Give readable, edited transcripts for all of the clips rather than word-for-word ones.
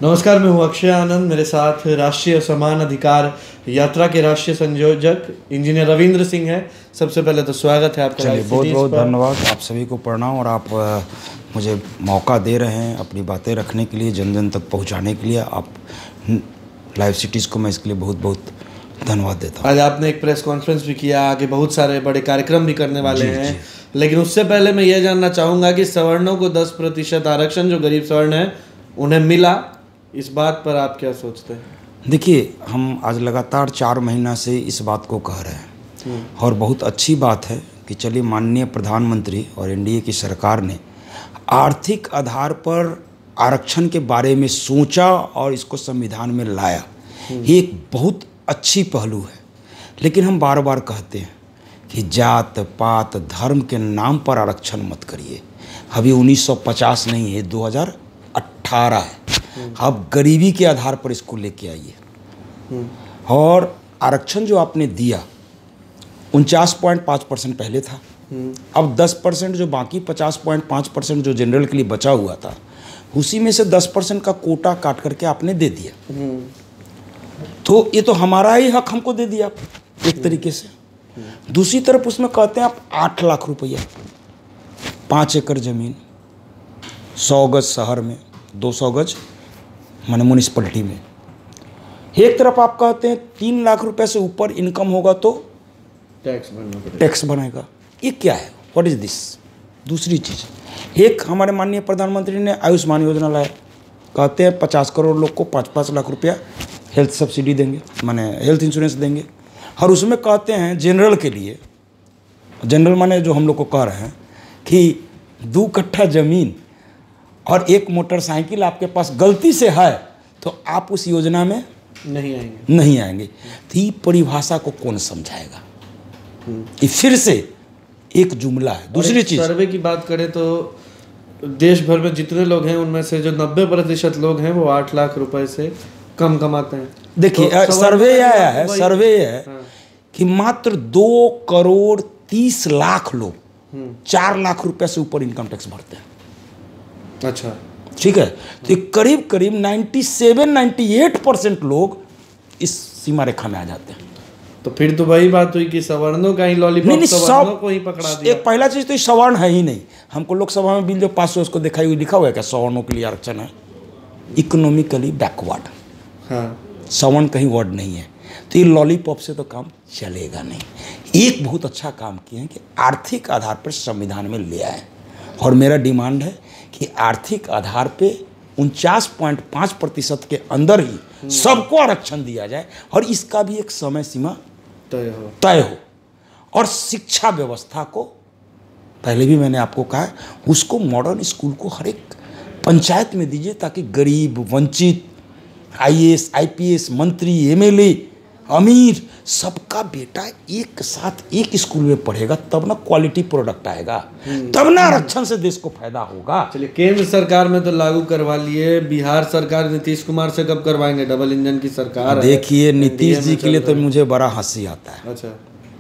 नमस्कार, मैं हूँ अक्षय आनंद। मेरे साथ राष्ट्रीय समान अधिकार यात्रा के राष्ट्रीय संयोजक इंजीनियर रविंद्र सिंह हैं। सबसे पहले तो स्वागत है आपका। चलिए, बहुत बहुत धन्यवाद। आप सभी को प्रणाम। और आप मुझे मौका दे रहे हैं अपनी बातें रखने के लिए, जन जन तक पहुंचाने के लिए। आप लाइव सिटीज़ को मैं इसके लिए बहुत बहुत धन्यवाद देता हूँ। आज आपने एक प्रेस कॉन्फ्रेंस भी किया, आगे बहुत सारे बड़े कार्यक्रम भी करने वाले हैं। लेकिन उससे पहले मैं ये जानना चाहूँगा कि सवर्णों को 10% आरक्षण जो गरीब सवर्ण है उन्हें मिला, इस बात पर आप क्या सोचते हैं? देखिए, हम आज लगातार 4 महीना से इस बात को कह रहे हैं और बहुत अच्छी बात है कि चलिए माननीय प्रधानमंत्री और एनडीए की सरकार ने आर्थिक आधार पर आरक्षण के बारे में सोचा और इसको संविधान में लाया। ये एक बहुत अच्छी पहलू है। लेकिन हम बार बार कहते हैं कि जात पात धर्म के नाम पर आरक्षण मत करिए। अभी 1950 नहीं है, 2018 है। आप गरीबी के आधार पर इसको लेके आइए। और आरक्षण जो आपने दिया 49.5% पहले था, अब 10% जो बाकी 50.5% जो जनरल के लिए बचा हुआ था, उसी में से 10% का कोटा काट करके आपने दे दिया। तो ये तो हमारा ही हक हमको दे दिया एक तरीके से। दूसरी तरफ उसमें कहते हैं आप 8 लाख रुपया, 5 एकड़ ज़मीन, 100 गज शहर में, 200 गज माने म्यूनिसिपलिटी में। एक तरफ आप कहते हैं 3 लाख रुपए से ऊपर इनकम होगा तो टैक्स बनेगा। ये क्या है? What is this? दूसरी चीज़, एक हमारे माननीय प्रधानमंत्री ने आयुष्मान योजना लाया। कहते हैं 50 करोड़ लोग को 5-5 लाख रुपया हेल्थ सब्सिडी देंगे, माने हेल्थ इंश्योरेंस देंगे। और उसमें कहते हैं जनरल के लिए, जनरल माने जो हम लोग को कह रहे हैं कि 2 कट्ठा ज़मीन और 1 मोटरसाइकिल आपके पास गलती से है तो आप उस योजना में नहीं आएंगे। तो ये परिभाषा को कौन समझाएगा? ये फिर से एक जुमला है। दूसरी चीज, सर्वे की बात करें तो देश भर में जितने लोग हैं उनमें से जो 90% लोग हैं वो 8 लाख रुपए से कम कमाते हैं। देखिए, तो सर्वे आया है, सर्वे है कि मात्र 2 करोड़ 30 लाख लोग 4 लाख रुपए से ऊपर इनकम टैक्स भरते हैं। अच्छा, ठीक है। तो करीब करीब 97-98% लोग इस सीमा रेखा में आ जाते हैं। तो फिर तो वही बात हुई कि सवर्णों का ही लॉलीपॉप सवर्णों को ही पकड़ा दिया। एक पहला चीज तो सवर्ण है ही नहीं। हमको लोकसभा में बिल जो पास हुआ उसको दिखाई हुई लिखा हुआ है क्या सवर्णों के लिए आरक्षण है? Economically backward. हाँ, सवर्ण कहीं वर्ड नहीं है। तो ये लॉलीपॉप से तो काम चलेगा नहीं। एक बहुत अच्छा काम किए हैं कि आर्थिक आधार पर संविधान में ले आए। और मेरा डिमांड है कि आर्थिक आधार पे 49.5% के अंदर ही सबको आरक्षण दिया जाए और इसका भी एक समय सीमा तय हो। और शिक्षा व्यवस्था को, पहले भी मैंने आपको कहा, उसको मॉडर्न स्कूल को हर एक पंचायत में दीजिए ताकि गरीब, वंचित, IAS, IPS, मंत्री, MLA, अमीर, सबका बेटा एक साथ एक स्कूल में पढ़ेगा, तब ना क्वालिटी प्रोडक्ट आएगा, तब ना आरक्षण से देश को फायदा होगा। चलिए, केंद्र सरकार में तो लागू करवा लिए, बिहार सरकार नीतीश कुमार से कब करवाएंगे? डबल इंजन की सरकार है। देखिए, नीतीश जी के लिए तो मुझे बड़ा हंसी आता है। अच्छा,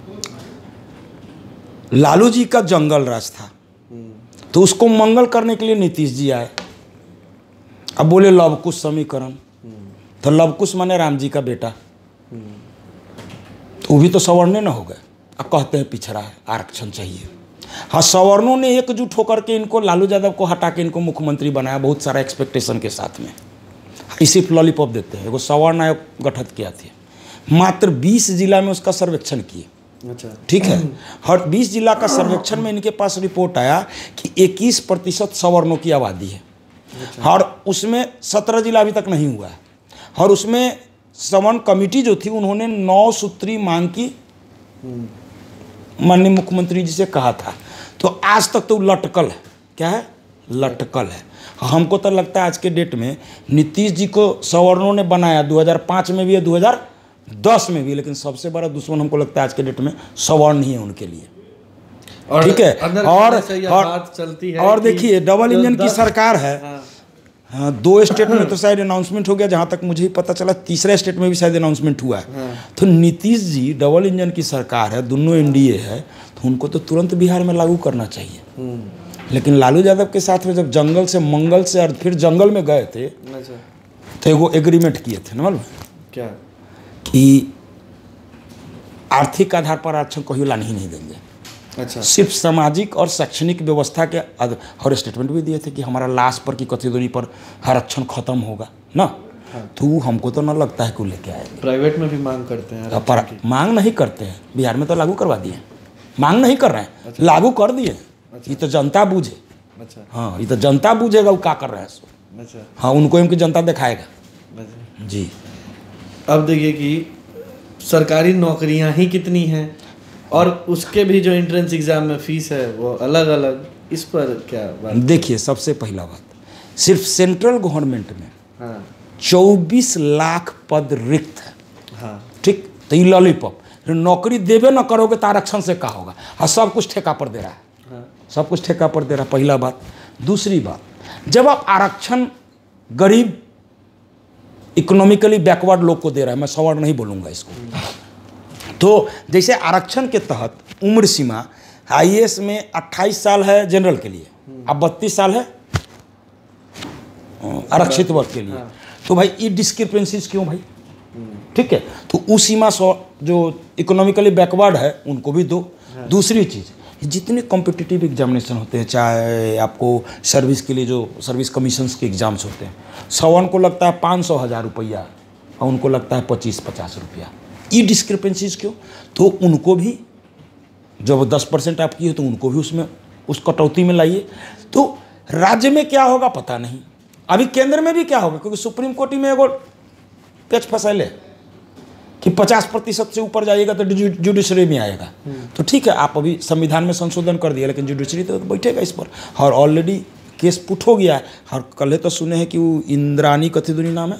लालू जी का जंगल राज था तो उसको मंगल करने के लिए नीतीश जी आए। अब बोले लवकुश समीकरण, तो लवकुश माने राम जी का बेटा, तो वो भी तो सवर्ण न हो गए। अब कहते हैं पिछड़ा है, आरक्षण चाहिए। हाँ, सवर्णों ने एकजुट होकर के इनको, लालू यादव को हटा के इनको मुख्यमंत्री बनाया बहुत सारा एक्सपेक्टेशन के साथ में। इसी लॉलीपॉप देते हैं। एगो सवर्ण आयोग गठित किया था, मात्र 20 जिला में उसका सर्वेक्षण किए। अच्छा, ठीक है। और 20 जिला का सर्वेक्षण में इनके पास रिपोर्ट आया कि 21% सवर्णों की आबादी है। और उसमें 17 जिला अभी तक नहीं हुआ है। और उसमें सवर्ण कमेटी जो थी उन्होंने 9 सूत्री मांग की माननीय मुख्यमंत्री जी से कहा था। तो आज तक तो लटकल है। क्या है? लटकल है। हमको तो लगता है आज के डेट में नीतीश जी को सवर्णों ने बनाया 2005 में भी है, 2010 में भी, लेकिन सबसे बड़ा दुश्मन हमको लगता है आज के डेट में सवर्ण ही है उनके लिए। ठीक है। और देखिए, डबल इंजन की सरकार है। हाँ, 2 स्टेट में तो शायद अनाउंसमेंट हो गया, जहाँ तक मुझे ही पता चला। तीसरे स्टेट में भी शायद अनाउंसमेंट हुआ है। तो नीतीश जी, डबल इंजन की सरकार है, दोनों एनडीए है, तो उनको तो तुरंत बिहार में लागू करना चाहिए। लेकिन लालू यादव के साथ में जब जंगल से मंगल से और फिर जंगल में गए थे, तो एगो एग्रीमेंट किए थे ना, मालूम क्या? कि आर्थिक आधार पर आरक्षण कहीं लाने ही नहीं देंगे। अच्छा। सिर्फ सामाजिक और शैक्षणिक व्यवस्था के और स्टेटमेंट भी दिए थे कि हमारा लास्ट पर की कथित दूरी पर आरक्षण खत्म होगा ना। हाँ। तो हमको तो ना लगता है कि लेके आएंगे। प्राइवेट में भी मांग करते हैं पर मांग नहीं करते हैं, बिहार में तो लागू करवा दिए, मांग नहीं कर रहे हैं। अच्छा। लागू कर दिए। अच्छा। ये तो जनता बूझे। अच्छा। हाँ, ये तो जनता बूझेगा वो क्या कर रहे हैं सो। अच्छा। हाँ, उनको इनकी जनता दिखाएगा। अच्छा। जी। अब देखिए कि सरकारी नौकरियां ही कितनी हैं और उसके भी जो एंट्रेंस एग्जाम में फीस है वो अलग अलग, इस पर क्या बात? देखिए, सबसे पहला बात, सिर्फ सेंट्रल गवर्नमेंट में 24 लाख पद रिक्त है। हाँ। ठीक, तो ये लॉलीपॉप नौकरी देवे ना करोगे तो आरक्षण से क्या होगा? और सब कुछ ठेका पर दे रहा है। हाँ। सब कुछ ठेका पर दे रहा है, पहला बात। दूसरी बात, जब आप आरक्षण गरीब इकोनॉमिकली बैकवर्ड लोग को दे रहा है, मैं सवाल नहीं बोलूँगा इसको, तो जैसे आरक्षण के तहत उम्र सीमा आईएएस में 28 साल है जनरल के लिए, अब 32 साल है आरक्षित वर्ग के लिए। तो भाई ये डिस्क्रिपेंसीज क्यों भाई? ठीक है, तो उस सीमा जो इकोनॉमिकली बैकवर्ड है उनको भी दो। दूसरी चीज़, जितने कॉम्पिटिटिव एग्जामिनेशन होते हैं, चाहे आपको सर्विस के लिए जो सर्विस कमीशंस के एग्ज़ाम्स होते हैं, सवन को लगता है 500,000 रुपया और उनको लगता है 25-50 रुपया। ये डिस्क्रिपेंसीज क्यों? तो उनको भी जब 10% आपकी है तो उनको भी उसमें उस कटौती में लाइए। तो राज्य में क्या होगा पता नहीं, अभी केंद्र में भी क्या होगा, क्योंकि सुप्रीम कोर्ट में एगो पेच फंसैले कि 50% से ऊपर जाइएगा तो जुडिशरी में आएगा। तो ठीक है, आप अभी संविधान में संशोधन कर दिया, लेकिन जुडिशरी तो बैठेगा इस पर, और ऑलरेडी केस पुट हो गया है। और कल तो सुने हैं कि वो इंद्रानी कथिदुनी नाम है,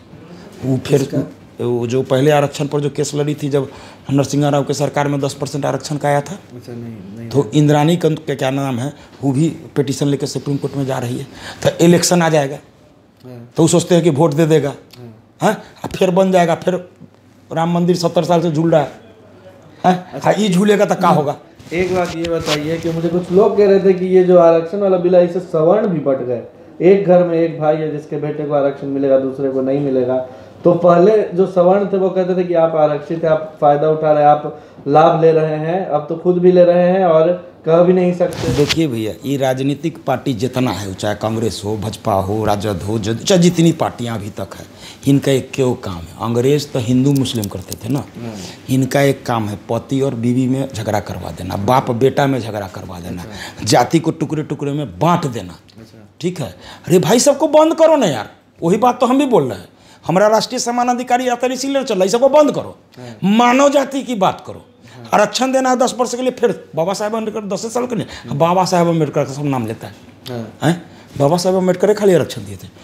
वो फिर वो जो पहले आरक्षण पर जो केस लड़ी थी जब नरसिंह राव के सरकार में 10% आरक्षण का आया था। अच्छा, नहीं तो इंद्रानी का क्या नाम है, वो भी पिटीशन लेकर सुप्रीम कोर्ट में जा रही है। तो इलेक्शन आ जाएगा तो वो सोचते हैं कि वोट दे देगा, हाँ, फिर बन जाएगा, फिर राम मंदिर 70 साल से झूल रहा है, अच्छा, ये झूलेगा तो क्या होगा? एक बात ये बताइए कि मुझे कुछ लोग कह रहे थे कि ये जो आरक्षण वाला बिल है इससे सवर्ण भी बट गए। एक घर में एक भाई है जिसके बेटे को आरक्षण मिलेगा, दूसरे को नहीं मिलेगा। तो पहले जो सवर्ण थे वो कहते थे कि आप आरक्षित है, आप फायदा उठा रहे हैं, आप लाभ ले रहे हैं, अब तो खुद भी ले रहे हैं और कह भी नहीं सकते। देखिए भैया, ये राजनीतिक पार्टी जितना है, चाहे कांग्रेस हो, भाजपा हो, राजद हो, चाहे जितनी पार्टियां अभी तक है, इनका एक क्यों काम है? अंग्रेज तो हिंदू मुस्लिम करते थे ना, इनका एक काम है पति और बीवी में झगड़ा करवा देना, बाप बेटा में झगड़ा करवा देना, जाति को टुकड़े टुकड़े में बांट देना। ठीक है, अरे भाई सबको बंद करो ना यार, वही बात तो हम भी बोल रहे हैं। हमारा राष्ट्रीय सम्मान अधिकारी आता है इसीलिए चल रहा है, सबको बंद करो, मानव जाति की बात करो। आरक्षण देना है 10% के लिए, फिर बाबा साहेब अम्बेडकर 10 साल के लिए, बाबा साहेब अम्बेडकर का सब नाम लेता है। बाबा साहेब अम्बेडकर खाली आरक्षण दिए थे,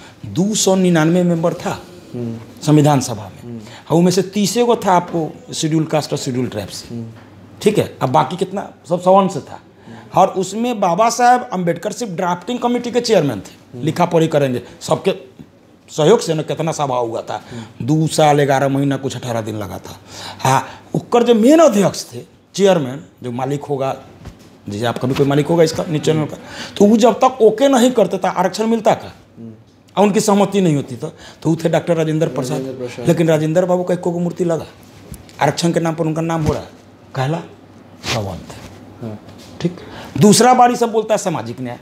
299 मेंबर था संविधान सभा में, और उनमें से 30 को था आपको शेड्यूल कास्ट और शेड्यूल ट्राइब्स। ठीक है, अब बाकी कितना सब सवर्ण से था, और उसमें बाबा साहेब अम्बेडकर सिर्फ ड्राफ्टिंग कमेटी के चेयरमैन थे, लिखा पढ़ी करेंगे, सबके सहयोग से न कितना सभा हुआ था, 2 साल 11 महीना कुछ 18 दिन लगा था। हाँ, उसकर जो मेन अध्यक्ष थे, चेयरमैन जो मालिक होगा, जैसे आपका भी कोई मालिक होगा इसका नीचे का, तो वो जब तक ओके नहीं करते था आरक्षण मिलता का, और उनकी सहमति नहीं होती तो वो थे डॉक्टर राजेंद्र प्रसाद। लेकिन राजेंद्र बाबू का 1 मूर्ति लगा, आरक्षण के नाम पर उनका नाम हो रहा है, कहला सवर्ण थे। ठीक, दूसरा बारी सब बोलता है सामाजिक न्याय,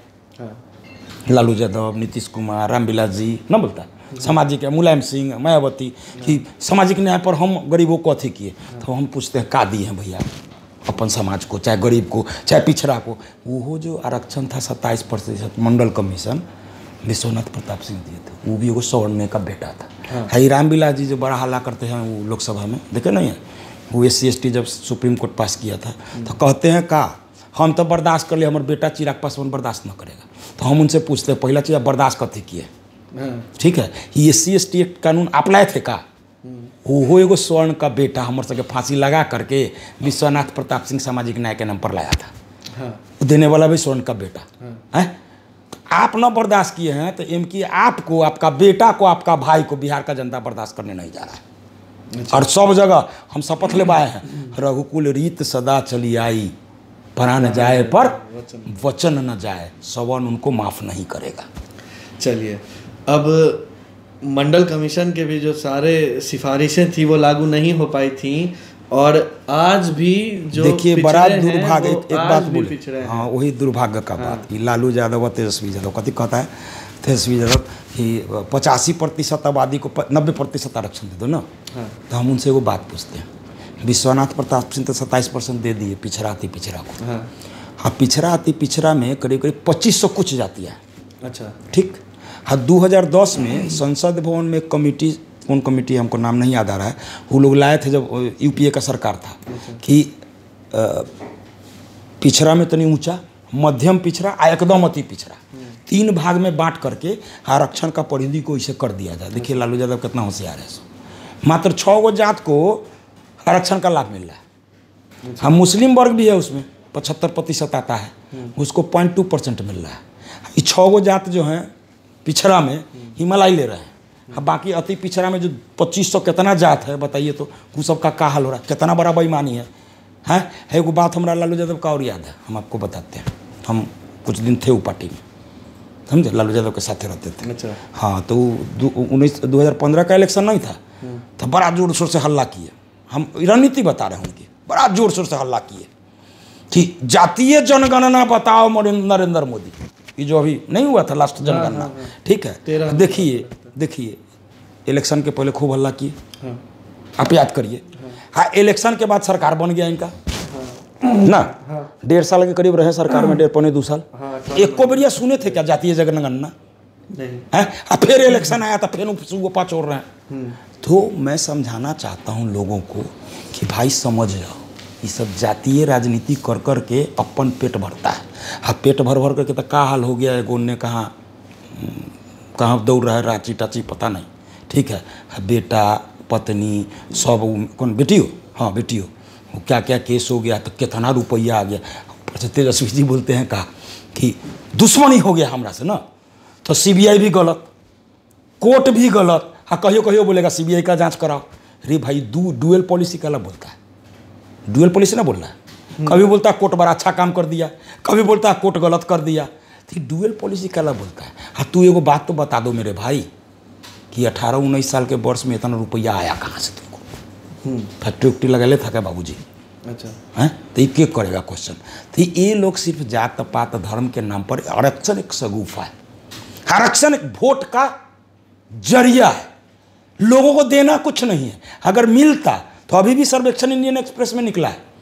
लालू यादव, नीतीश कुमार, रामविलास जी न बोलता है सामाजिक न्याय, मुलायम सिंह, मायावती कि सामाजिक न्याय पर हम गरीबों को अथी किए। तो हम पूछते हैं का दिए हैं भैया अपन समाज को, चाहे गरीब को, चाहे पिछड़ा को? वो जो आरक्षण था 27% मंडल कमीशन विश्वनाथ प्रताप सिंह दिए थे, वो भी वो सवर्ण का बेटा था। हाई रामविलास जी जो बड़ा हल्ला करते हैं वो लोकसभा में, देखे नहीं है, वो SC/ST जब सुप्रीम कोर्ट पास किया था तो कहते हैं का हम तो बर्दाश्त कर लिए, हमारे बेटा चिराग पासवान बर्दाश्त न करेगा। तो हम उनसे पूछते हैं पहला चीज़ आप बर्दाश्त करते किए? ठीक है, ये SC/ST कानून आप लाए थे का? वो एगो स्वर्ण का बेटा हमारे सबके फांसी लगा करके विश्वनाथ प्रताप सिंह सामाजिक न्याय के नाम पर लाया था, देने वाला भी स्वर्ण का बेटा है। आप न बर्दाश्त किए हैं तो कि आपको, आपका बेटा को, आपका भाई को बिहार का जनता बर्दाश्त करने नहीं जा रहा है। और सब जगह हम शपथ लेवाए हैं, रघुकुल रीत सदा चली आई, प्राण जाए पर वचन न जाए, सवर्ण उनको माफ नहीं करेगा। चलिए, अब मंडल कमीशन के भी जो सारे सिफारिशें थी वो लागू नहीं हो पाई थी, और आज भी जो देखिए बड़ा दुर्भाग्य, एक बात भी बोले, हाँ वही दुर्भाग्य का बात कि लालू यादव और तेजस्वी यादव कथी कहता है तेजस्वी यादव कि 85% आबादी को 90% आरक्षण दे दो ना। तो हम उनसे वो बात पूछते हैं, विश्वनाथ प्रताप सिंह तो 27% दे दिए पिछड़ा अति पिछड़ा को। हाँ पिछड़ा अति पिछड़ा में करीब करीब 2500 कुछ जाती है। अच्छा ठीक। हाँ 2010 में संसद भवन में कमेटी, कौन कमेटी हमको नाम नहीं याद आ रहा है, वो लोग लाए थे जब यूपीए का सरकार था कि पिछड़ा में तनी ऊंचा, मध्यम पिछड़ा आ एकदम अति पिछड़ा, 3 भाग में बांट करके आरक्षण का परिधि को इसे कर दिया जाए। देखिए लालू यादव कितना होशियार है। मात्र 6 गो जात को आरक्षण का लाभ मिल रहा है। हाँ मुस्लिम वर्ग भी है उसमें 75% आता है, उसको 0.2% मिल रहा है। ये 6 गो जात जो हैं पिछड़ा में हिमालय ले रहे हैं। अब बाकी अति पिछड़ा में जो 2500 कितना जात है बताइए, तो उन सब का हाल हो रहा है, कितना बड़ा बेईमानी है। हैं एगो बात हमारा लालू यादव का और याद है, हम आपको बताते हैं। हम कुछ दिन थे वो पार्टी में, समझे, लालू यादव के साथ रहते थे। अच्छा। हाँ तो 2015 का इलेक्शन नहीं था, तो बड़ा जोर शोर से हल्ला किए। हम रणनीति बता रहे हैं उनकी, बड़ा जोर शोर से हल्ला किए कि जातीय जनगणना बताओ नरेंद्र मोदी। ये जो अभी नहीं हुआ था लास्ट जनगणना, ठीक है, देखिए इलेक्शन के पहले खूब हल्ला किए, आप याद करिए। हाँ इलेक्शन के बाद सरकार बन गया इनका ना, 1.5 साल के करीब रहे सरकार में, 1.5-2 साल। एक को बढ़िया सुने थे क्या जातीय जनगणना? नहीं। फिर इलेक्शन आया था, फिर सुगोपा छोड़ रहे हैं। तो मैं समझाना चाहता हूँ लोगों को कि भाई समझ जाओ, ये सब जातीय राजनीति कर कर के अपन पेट भरता है। हाँ पेट भर भर करके तो का हाल हो गया है, गोन ने कहाँ दौड़ रहा है, रांची टाची पता नहीं, ठीक है। बेटा पत्नी सब, कौन बेटी हो, हाँ बेटी हो, वो क्या क्या केस हो गया, तो कितना रुपया आ गया। तेजस्वी जी बोलते हैं कहा कि दुश्मनी हो गया हमरा से ना, तो सीबीआई भी गलत, कोर्ट भी गलत। हाँ कहियो बोलेगा सीबीआई का जांच कराओ। अरे भाई डुअल पॉलिसी का अलग बोलता है, डुअल पॉलिसी ना बोल रहा है। कभी बोलता है कोर्ट बड़ा अच्छा काम कर दिया, कभी बोलता है कोर्ट गलत कर दिया। तो डुअल पॉलिसी का अलग बोलता है। हाँ तू एगो बात तो बता दो मेरे भाई कि 18-19 साल के वर्ष में इतना रुपया आया कहाँ से तुमको? फैक्ट्री उक्ट्री लगा ले था क्या बाबूजी? अच्छा है, तो ये क्या करेगा क्वेश्चन। तो ये लोग सिर्फ जात पात धर्म के नाम पर, आरक्षण एक सगुफा है, आरक्षण एक वोट का जरिया है, लोगों को देना कुछ नहीं है। अगर मिलता तो अभी भी सर्वेक्षण इंडियन एक्सप्रेस में निकला है,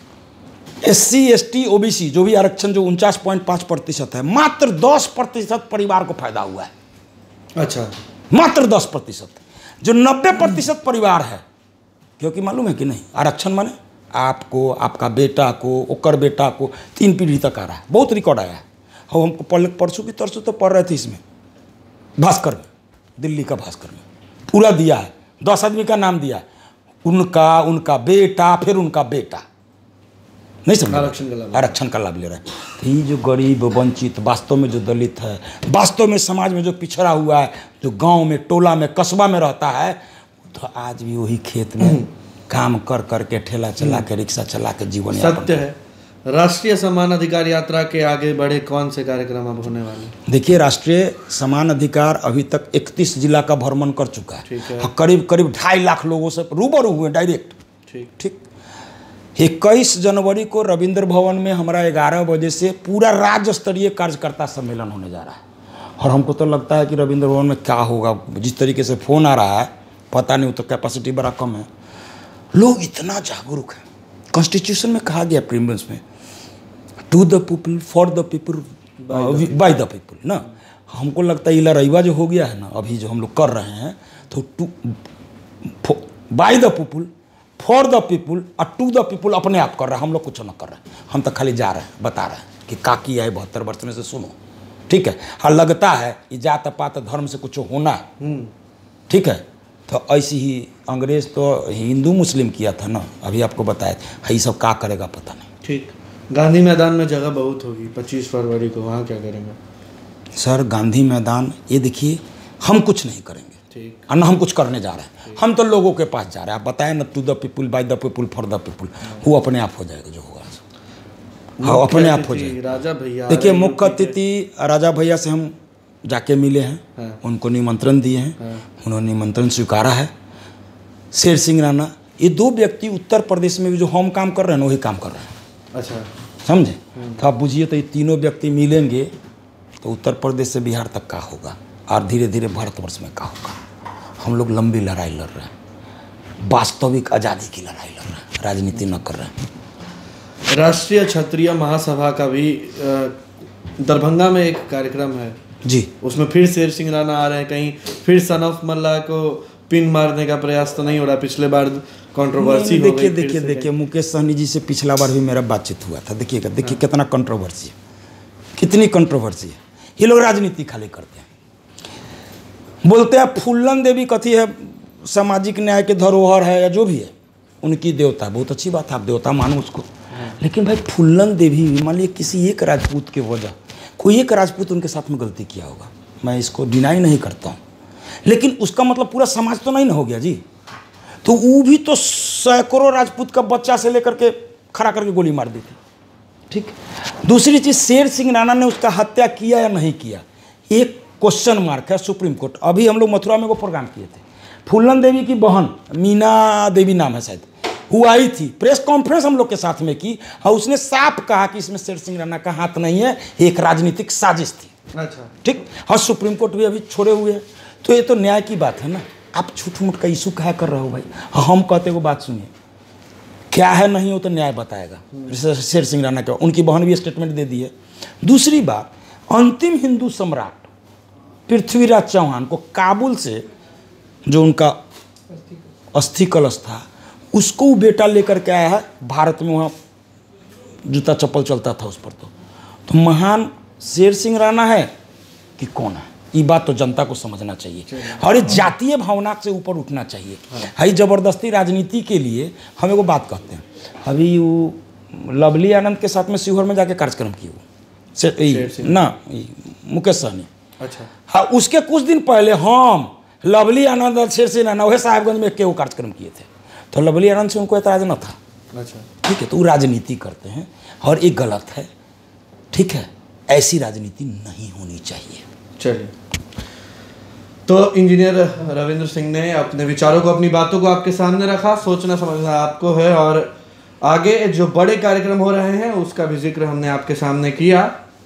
SC ST OBC जो भी आरक्षण जो 49.5% है, मात्र 10% परिवार को फायदा हुआ है। अच्छा मात्र 10%, जो 90% परिवार है। क्योंकि मालूम है कि नहीं, आरक्षण माने आपको, आपका बेटा को, ओकर बेटा को 3 पीढ़ी तक आ रहा है। बहुत रिकॉर्ड आया है। और हमको परसों की तरसों तो पढ़ रहे थे इसमें, भास्कर में, दिल्ली का भास्कर में पूरा दिया है, 10 आदमी का नाम दिया है, उनका बेटा, फिर उनका बेटा, नहीं समझ, आरक्षण का लाभ ले रहा है। तो ये जो गरीब वंचित, वास्तव में जो दलित है, वास्तव में समाज में जो पिछड़ा हुआ है, जो गांव में, टोला में, कस्बा में रहता है, तो आज भी वही खेत में काम कर करके, ठेला चला के, रिक्शा चला के जीवन यापन। सत्य है। राष्ट्रीय समान अधिकार यात्रा के आगे बढ़े कौन से कार्यक्रम अब होने वाले? देखिए राष्ट्रीय समान अधिकार अभी तक 31 जिला का भ्रमण कर चुका है। करीब 2.5 लाख लोगों से रूबरू हुए डायरेक्ट। ठीक 21 जनवरी को रविंद्र भवन में हमारा 11 बजे से पूरा राज्य स्तरीय कार्यकर्ता सम्मेलन होने जा रहा है। और हमको तो लगता है कि रविंद्र भवन में क्या होगा, जिस तरीके से फ़ोन आ रहा है पता नहीं, तो कैपेसिटी बड़ा कम है। लोग इतना जागरूक हैं। कॉन्स्टिट्यूशन में कहा गया प्रीमियम्स में, to the people, for the people, by the people ना। हमको लगता है ये लड़ाईवा जो हो गया है ना अभी जो हम लोग कर रहे हैं, तो by the people, for the people और टू द पीपल अपने आप कर रहे हैं। हम लोग कुछ ना कर रहे हैं, हम तो खाली जा रहे हैं, बता रहे हैं कि का किया है 72 वर्ष में से, सुनो, ठीक है। हाँ लगता है कि जात पात धर्म से कुछ होना है, ठीक है। तो ऐसी ही अंग्रेज तो हिंदू मुस्लिम किया था ना, अभी आपको बताया, ये सब क्या करेगा पता नहीं। ठीक। गांधी मैदान में जगह बहुत होगी 25 फरवरी को, वहाँ क्या करेंगे? सर गांधी मैदान, ये देखिए हम कुछ नहीं करेंगे, ठीक, और न हम कुछ करने जा रहे हैं। हम तो लोगों के पास जा रहे हैं। आप बताएं ना, to the people, by the people, for the people, वो अपने आप हो जाएगा जो होगा। हाँ अपने आप हो जाएगा। राजा भैया, देखिए मुख्य अतिथि राजा भैया से हम जाके मिले हैं, हाँ। उनको निमंत्रण दिए हैं, हाँ। उन्होंने निमंत्रण स्वीकारा है। शेर सिंह राणा, ये 2 व्यक्ति उत्तर प्रदेश में भी जो हम काम कर रहे हैं वही काम कर रहे हैं। अच्छा, समझे? तो आप बुझिए तो ये तीनों व्यक्ति मिलेंगे तो उत्तर प्रदेश से बिहार तक का होगा और धीरे धीरे भारतवर्ष में का होगा। हम लोग लंबी लड़ाई लड़ रहे हैं, वास्तविक आज़ादी की लड़ाई लड़ रहे हैं, राजनीति न कर रहे हैं। राष्ट्रीय क्षत्रिय महासभा का भी दरभंगा में एक कार्यक्रम है जी, उसमें फिर शेर सिंह राणा आ रहे हैं। कहीं फिर सन ऑफ मल्ला को पिन मारने का प्रयास तो नहीं हो रहा? पिछले बार कंट्रोवर्सी हो गई। देखिए मुकेश सहनी जी से पिछला बार भी मेरा बातचीत हुआ था। देखिए कितना कंट्रोवर्सी है, कितनी कंट्रोवर्सी है। ये लोग राजनीति खाली करते हैं, बोलते हैं फूलन देवी कथी है, सामाजिक न्याय के धरोहर है या जो भी है उनकी देवता। बहुत अच्छी बात है, आप देवता मानो उसको, लेकिन भाई फूलन देवी मान लीजिए किसी एक राजपूत के वजह, कोई एक राजपूत उनके साथ में गलती किया होगा, मैं इसको डिनाई नहीं करता हूँ, लेकिन उसका मतलब पूरा समाज तो नहीं ना हो गया जी। तो वो भी तो सैकड़ों राजपूत का बच्चा से लेकर के खड़ा करके गोली मार दी थी। ठीक, दूसरी चीज़ शेर सिंह राणा ने उसका हत्या किया या नहीं किया, एक क्वेश्चन मार्क है सुप्रीम कोर्ट। अभी हम लोग मथुरा में वो प्रोग्राम किए थे, फूलन देवी की बहन मीना देवी नाम है शायद, वो आई थी, प्रेस कॉन्फ्रेंस हम लोग के साथ में की और उसने साफ कहा कि इसमें शेर सिंह राणा का हाथ नहीं है, एक राजनीतिक साजिश थी। अच्छा, ठीक, और सुप्रीम कोर्ट भी अभी छोड़े हुए हैं। तो ये तो न्याय की बात है ना। आप झूठ मूठ का इशू क्या कर रहे हो भाई? हम कहते वो बात सुनिए, क्या है नहीं हो तो न्याय बताएगा। शेर सिंह राणा का उनकी बहन भी स्टेटमेंट दे दी है। दूसरी बात, अंतिम हिंदू सम्राट पृथ्वीराज चौहान को काबुल से जो उनका अस्थि कलश था उसको वो बेटा लेकर के आया है भारत में, वहाँ जूता चप्पल चलता था उस पर। तो महान शेर सिंह राणा है कि कौन है, ये बात तो जनता को समझना चाहिए और ये जातीय भावना से ऊपर उठना चाहिए। हाई जबरदस्ती राजनीति के लिए हम एगो बात कहते हैं, अभी वो लवली आनंद के साथ में शिवहर में जाके कार्यक्रम किए वो ना मुकेश सहनी। अच्छा, हाँ, उसके कुछ दिन पहले हम लवली आनंद और शेर सिंह राणा वह साहिबगंज में वो कार्यक्रम किए थे, तो लवली आनंद से उनको एतराज न था। अच्छा, ठीक है, तो वो राजनीति करते हैं और ये गलत है। ठीक है, ऐसी राजनीति नहीं होनी चाहिए। चलिए, तो इंजीनियर रविंद्र सिंह ने अपने विचारों को, अपनी बातों को आपके सामने रखा। सोचना समझना आपको है और आगे जो बड़े कार्यक्रम हो रहे हैं उसका भी जिक्र हमने आपके सामने किया।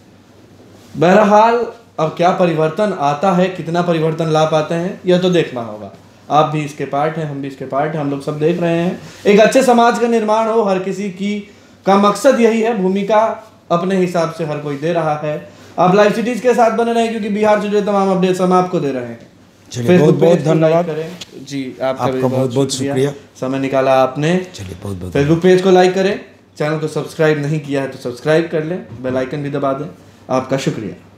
बहरहाल अब क्या परिवर्तन आता है, कितना परिवर्तन ला पाते हैं, यह तो देखना होगा। आप भी इसके पार्ट हैं, हम भी इसके पार्ट हैं, हम लोग सब देख रहे हैं। एक अच्छे समाज का निर्माण हो, हर किसी की का मकसद यही है। भूमिका अपने हिसाब से हर कोई दे रहा है। आप लाइव सिटीज के साथ बने रहें क्योंकि बिहार से जुड़े तमाम अपडेट्स हम आपको दे रहे हैं। बहुत बहुत धन्यवाद जी, आपका बहुत बहुत शुक्रिया, समय निकाला आपने। चलिए बहुत बहुत। फेसबुक पेज को लाइक करें, चैनल को सब्सक्राइब नहीं किया है तो सब्सक्राइब कर लें, बेल आइकन भी दबा दें। आपका शुक्रिया।